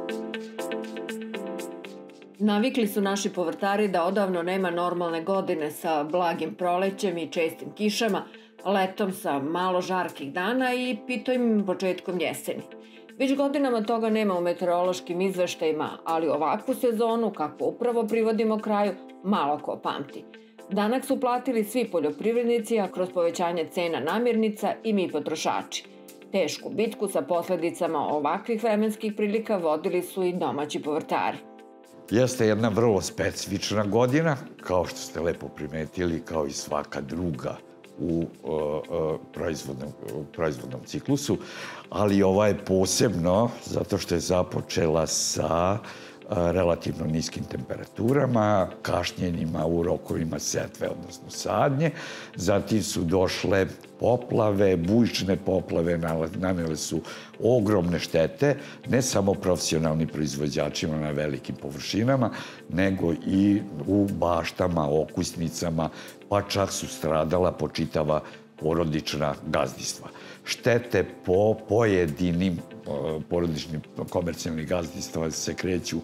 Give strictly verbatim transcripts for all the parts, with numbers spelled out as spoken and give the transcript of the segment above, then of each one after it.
Navikli su naši povrtari da odavno nema normalne godine sa blagim prolećem i čestim kišama, letom sa malo žarkih dana i pitojim početkom jeseni. Već godinama toga nema u meteorološkim izveštajima, ali ovakvu sezonu, kako upravo privodimo kraju, malo ko pamti. Danak su platili svi poljoprivrednici, a kroz povećanje cena namirnica i mi potrošači. Tešku bitku sa posledicama ovakvih vremenskih prilika vodili su i domaći povrtari. Jeste jedna vrlo specifična godina, kao što ste lepo primetili, kao i svaka druga u proizvodnom ciklusu, ali ova je posebno zato što je započela sa relativno niskim temperaturama, kašnjenjima u rokovima setve, odnosno sadnje. Zatim su došle poplave, bujične poplave, nanele su ogromne štete, ne samo profesionalnim proizvođačima na velikim površinama, nego i u baštama, okusnicama, pa čak su stradala počitava porodična gazdinstva. Štete po pojedinim porodičnim komercijalnih gazdinstva se kreću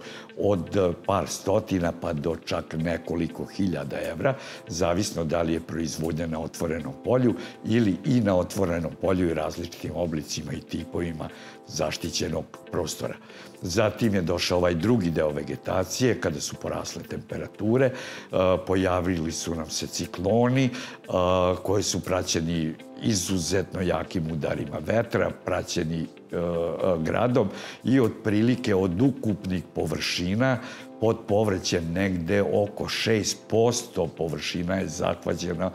od par stotina pa do čak nekoliko hiljada evra, zavisno da li je proizvodnja na otvorenom polju ili i na otvorenom polju i različitim oblicima i tipovima zaštićenog prostora. Zatim je došao ovaj drugi deo vegetacije, kada su porasle temperature, pojavili su nam se cikloni koji su praćeni izuzetno jakim udarima vetra, praćeni gradom i otprilike od ukupnih površina pod povrćem negde oko šest posto površina je zahvaćena,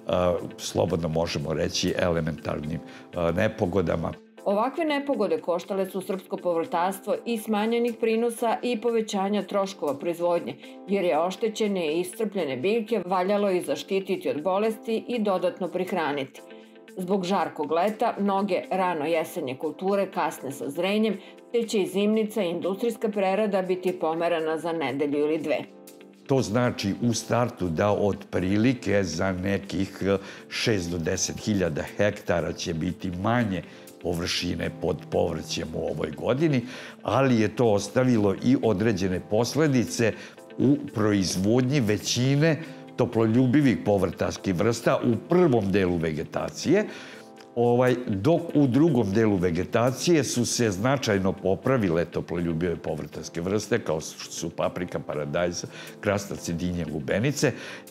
slobodno možemo reći, elementarnim nepogodama. Ovakve nepogode koštale su srpsko povrtarstvo i smanjenih prinosa i povećanja troškova proizvodnje, jer je oštećene i iscrpljene biljke valjalo i zaštititi od bolesti i dodatno prihraniti. Zbog žarkog leta, mnoge rano jesenje kulture kasne sa zrenjem, te će i zimnica i industrijska prerada biti pomerana za nedelju ili dve. To znači u startu da otprilike za nekih šest do deset hiljada hektara će biti manje površine pod povrćem u ovoj godini, ali je to ostavilo i određene posledice u proizvodnji većine toploljubivih povrtarskih vrsta u prvom delu vegetacije, dok u drugom delu vegetacije su se značajno popravile toploljubive povrtarske vrste, kao što su paprika, paradajz, krastavac, dinje, lubenice,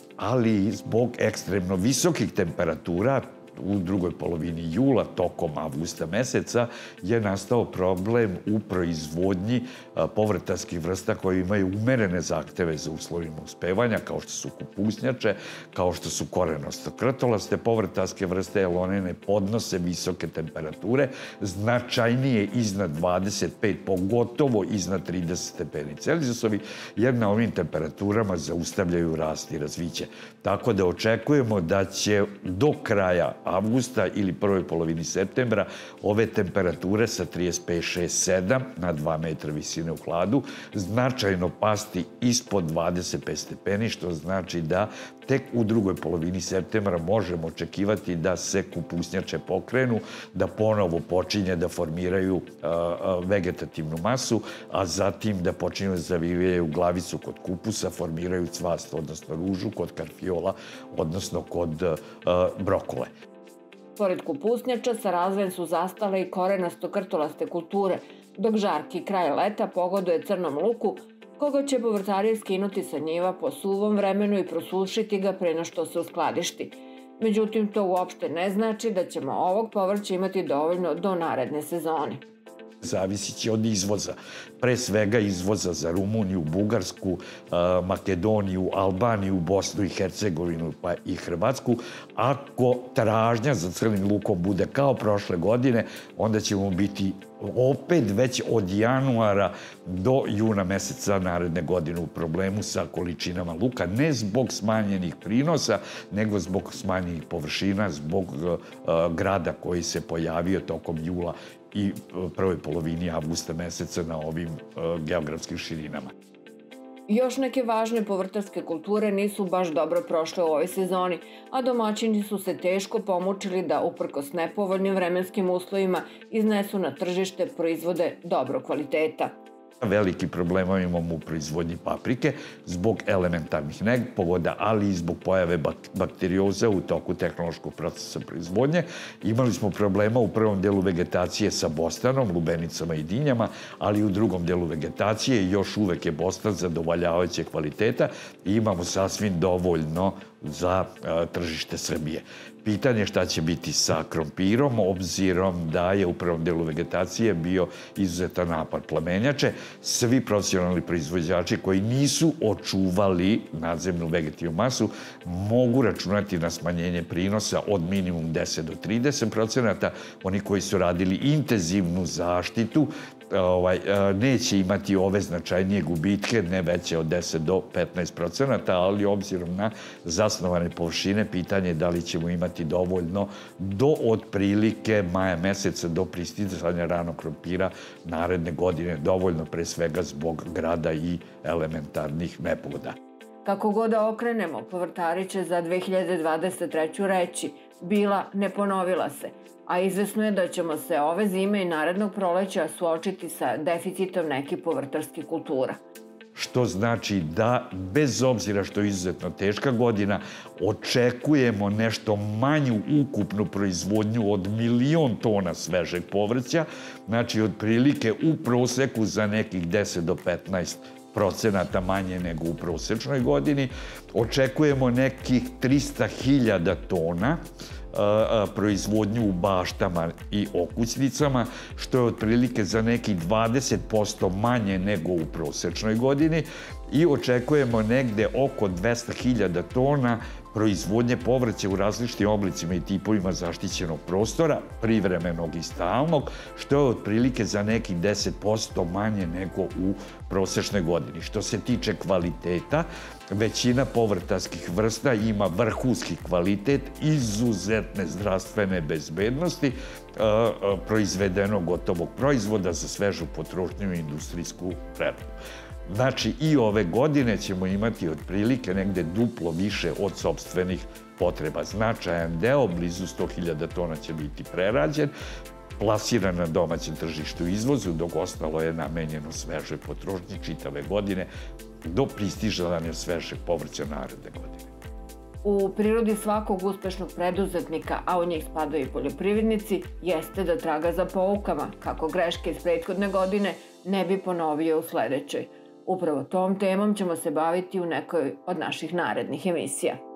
ali zbog ekstremno visokih temperatura u drugoj polovini jula, tokom avgusta meseca, je nastao problem u proizvodnji povrtarskih vrsta koje imaju umerene zahteve za uslovima uspevanja, kao što su kupusnjače, kao što su korenosto-krtolaste povrtarske vrste, jer one ne podnose visoke temperature, značajnije iznad dvadeset pet, pogotovo iznad trideset stepeni Celzijusovi, jer na ovim temperaturama zaustavljaju rast i razviće. Tako da očekujemo da će do kraja avgusta ili prvoj polovini septembra ove temperature sa trideset pet, šest, sedam na dva metra visine u hladu značajno pasti ispod dvadeset pet stepeni, što znači da tek u drugoj polovini septembra možemo očekivati da se kupusnjače pokrenu, da ponovo počinje da formiraju vegetativnu masu, a zatim da počinju da zavijaju glavicu kod kupusa, formiraju cvast, odnosno ružu kod karfiola, odnosno kod brokule. Pored kupusnjača, sa razvojem su zastale i korenasto-krtolaste kulture, dok žarki kraj leta pogoduje crnom luku, koga će povrtari skinuti sa njiva po suvom vremenu i prosušiti ga pre nego što se uskladišti. Međutim, to uopšte ne znači da ćemo ovog povrća imati dovoljno do naredne sezone. Zavisit će od izvoza. Pre svega izvoza za Rumuniju, Bugarsku, Makedoniju, Albaniju, Bosnu i Hercegovinu pa i Hrvatsku. Ako tražnja za crnim lukom bude kao prošle godine, onda ćemo biti opet već od januara do juna meseca naredne godine u problemu sa količinama luka, ne zbog smanjenih prinosa, nego zbog smanjenih površina, zbog grada koji se pojavio tokom jula i prvoj polovini avgusta meseca na ovim geografskim širinama. Još neke važne povrtarske kulture nisu baš dobro prošle u ovoj sezoni, a domaćini su se teško pomučili da, uprkos nepovoljnim vremenskim uslovima, iznesu na tržište proizvode dobrog kvaliteta. Veliki problema imamo u proizvodnji paprike zbog elementarnih nepogoda, ali i zbog pojave bakterioza u toku tehnološkog procesa proizvodnje. Imali smo problema u prvom delu vegetacije sa bostanom, lubenicama i dinjama, ali u drugom delu vegetacije još uvek je bostan zadovoljavajuće kvaliteta i imamo sasvim dovoljno za tržište Srbije. Pitanje je šta će biti sa krompirom, obzirom da je u prvom delu vegetacije bio izuzetan napad plamenjače. Svi profesionalni proizvođači koji nisu očuvali nadzemnu vegetativnu masu mogu računati na smanjenje prinosa od minimum deset do trideset procenata. Oni koji su radili intenzivnu zaštitu neće imati ove značajnije gubitke, ne veće od deset do petnaest procenata, ali obzirom na zasnovane površine, pitanje je da li ćemo imati dovoljno do otprilike maja meseca do pristizanja ranog krompira naredne godine, dovoljno pre svega zbog grada i elementarnih nepogoda. Kako god da okrenemo, povrtari će za dve hiljade dvadeset treću reći bila ne ponovila se, a izvesno je da ćemo se ove zime i narednog proleća suočiti sa deficitom nekih povrtarskih kultura. Što znači da, bez obzira što je izuzetno teška godina, očekujemo nešto manju ukupnu proizvodnju od milion tona svežeg povrća, znači otprilike u proseku za nekih deset do petnaest procenata manje nego u prosečnoj godini. Očekujemo nekih trista hiljada tona proizvodnju u baštama i okućnicama, što je otprilike za nekih dvadeset posto manje nego u prosečnoj godini i očekujemo negde oko dvesta hiljada tona proizvodnje povrća u različitim oblicima i tipovima zaštićenog prostora, privremenog i stalnog, što je otprilike za nekih deset posto manje nego u prosečnoj godini. Što se tiče kvaliteta, većina povrtarskih vrsta ima vrhunski kvalitet, izuzetne zdravstvene bezbednosti, proizvedenog gotovog proizvoda za svežu potrošnju i industrijsku preradu. Znači, i ove godine ćemo imati otprilike negde duplo više od sopstvenih potreba. Značajan deo, blizu sto hiljada tona će biti prerađen, plasiran na domaćem tržištu izvozu, dok ostalo je namenjeno svežoj potrošnji čitave godine do pristižavanja svežeg povrća naredne godine. U prirodi svakog uspešnog preduzetnika, a u njih spadaju i poljoprivrednici, jeste da traga za poukama, kako greške iz prethodne godine ne bi ponovio u sledećoj. Upravo tom temom ćemo se baviti u nekoj od naših narednih emisija.